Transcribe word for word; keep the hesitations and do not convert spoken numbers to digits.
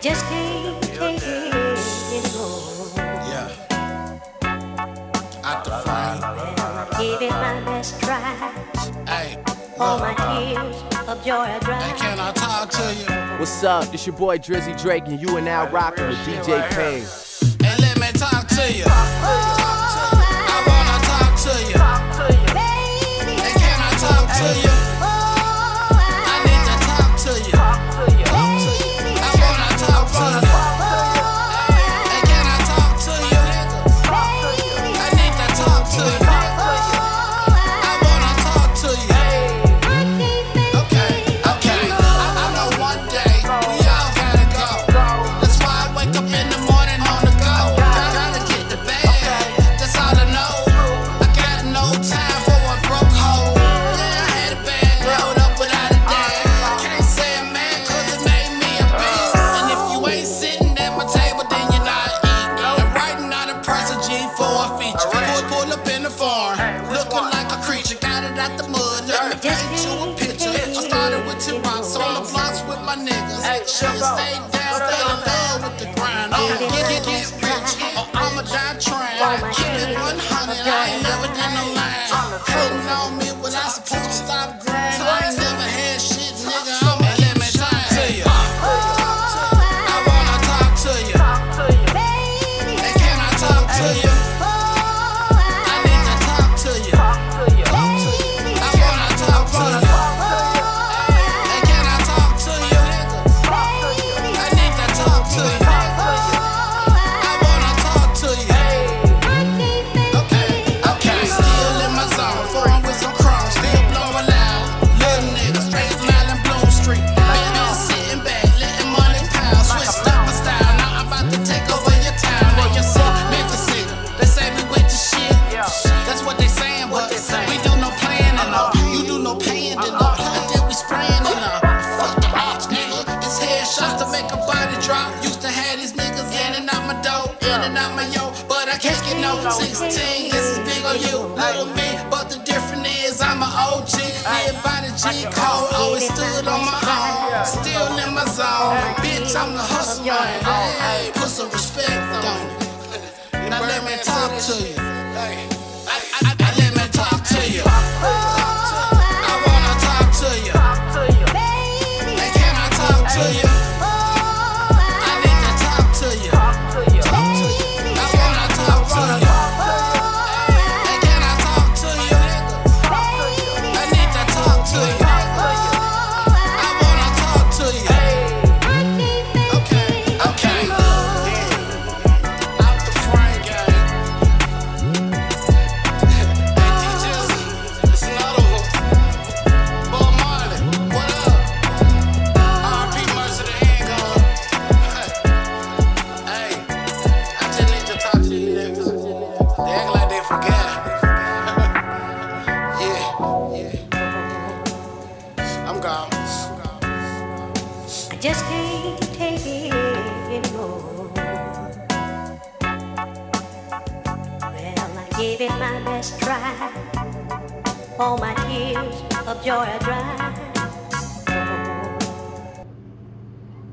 just can't take it anymore. Yeah. Out the frame. Well, I gave it my best try. Hey, All my tears of joy are dry. hey, can I talk to you? What's up? It's your boy Drizzy Drake, and you are now rocking with D J Payne. Hey, let me talk to you. I wanna talk to you. Hey, can I talk to you? I need to talk to you. I wanna talk to you. Hey, can I talk to you? I need to talk to you. I wanna talk to you. Okay, okay. I, I know one day we all gotta go. That's why I wake up in the morning on the go. Gotta get the bag, that's all I know. I got no time for a broke hoe. Yeah, I had a bag load up without a dad. Can't say I'm mad cause it made me a beast. And if you ain't sitting at my table, then you're not eating. I'm writing out a price of G for a feature. Pull, pull up in the farm, looking like a creature. Got it out the mud, let me paint you a picture. I started with two rocks on the blocks with my niggas. Should've stayed down, fell in love with the grind. Oh, get, get, get rich, or I'ma die trying. Keep it one hundred, I ain't never did no line. Putting on me when I supposed to stop grinding. I ain't never had shit, nigga, I'ma let me talk to you. I wanna talk to you. Hey, can I talk to you? I need to talk to you. I wanna talk to you. Hey, can I talk to you? I need to talk to you. I wanna talk to you. Okay, okay. Still in my zone, foreign with some crumbs, still blowing loud. Little nigga, straight mile and Bloom Street. Been been sitting back, letting money pile. Switched up my style, now I'm about to take over your town. And you see, Memphis City, they say we with the shit. That's what they saying, but we do no planning, no. You do no paying, then no. And then we spraying it, no. Fuck the ops, nigga. It's headshots to make a body drop. Used to have these niggas in and out my dough, in and out my yo, but I can't get no sixteen. This is big on you, little me, but the difference is I'm an O G. Live by the G code, always stood on my own, still in my zone. Bitch, I'm the hustler, hey, put some respect on it. Now let me talk to you. I, I, I, let me talk to you. I wanna talk to you. Hey, can I talk to you? I need to talk to you. I wanna talk to you. Hey, can I talk to you? I need to talk to you. I wanna talk to you. Okay, okay. Out the frame, gang. Hey, D Js, it's another one. Bob Marley, what up? R P Mercy the handgun. Hey, I just need to talk to these niggas. They act like they forgot. Yeah, yeah. I'm gone. I just can't take it anymore. Well, I gave it my best try. All my tears of joy are dry.